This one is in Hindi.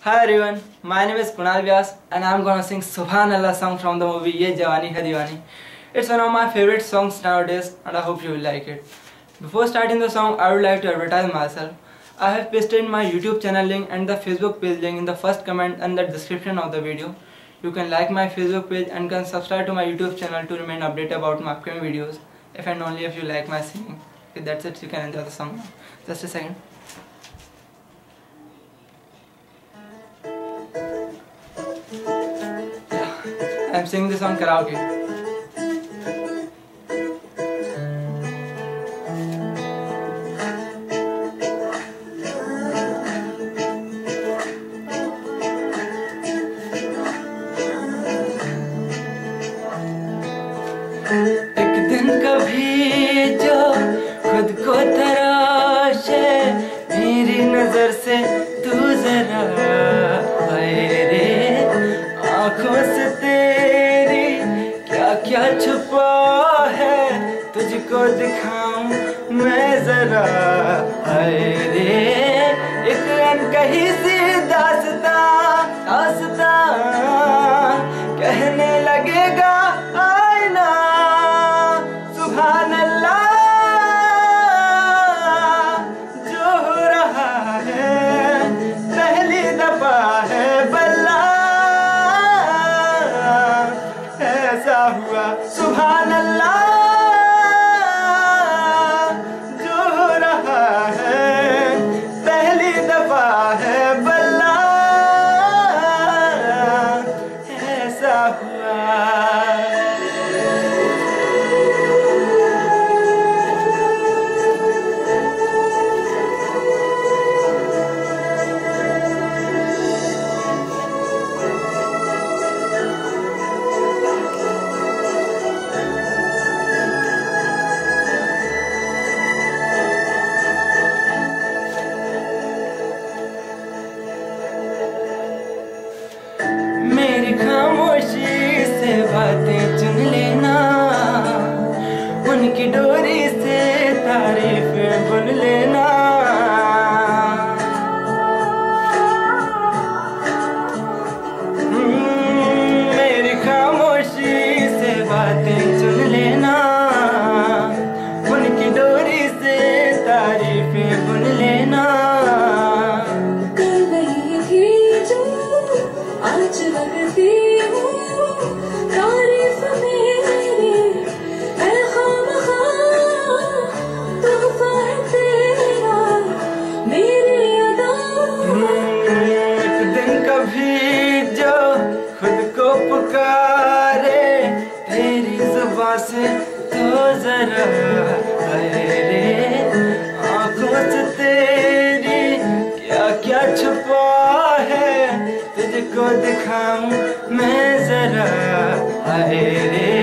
Hi everyone, my name is Kunal Vyas and I am gonna sing Subhanallah song from the movie Ye Jawani Hai Diwani. It's one of my favorite songs nowadays and I hope you will like it. Before starting the song, I would like to advertise myself. I have pasted my YouTube channel link and the Facebook page link in the first comment and the description of the video. You can like my Facebook page and can subscribe to my YouTube channel to remain updated about my upcoming videos. If and only if you like my singing. Okay, that's it, you can enjoy the song now. Just a second. I'm singing this on karaoke. एक दिन कभी जो खुद को तराशे मेरी नजर से तू जरा आए रे आँखों से तेरी क्या क्या छुपा है तुझको दिखाऊं मैं जरा आए रे एक अनकही सी दास्तां कहने लगेगा आईना सुभान अल्लाह जो हो रहा है पहली दफा है बल्ला ऐसा हुआ सुभान अल्लाह जो हो रहा है पहली दफा है बल्ला ऐसा हुआ। मेरी खामोशी से बातें चुन लेना उनकी डोरी से तारीफ बुन लेना मेरी खामोशी से बातें चुन लेना उनकी डोरी से तारीफ बुन लेना आज लगती हूँ तारीफ मेरी है खामखा तोहफा है तेरा मेरी अदा। एक दिन कभी जो खुद को पुकारे तेरी जुबां से तो जरा आए रे आँखों से तेरी क्या क्या छुपा है तुझको दिखाऊं मैं जरा आए रे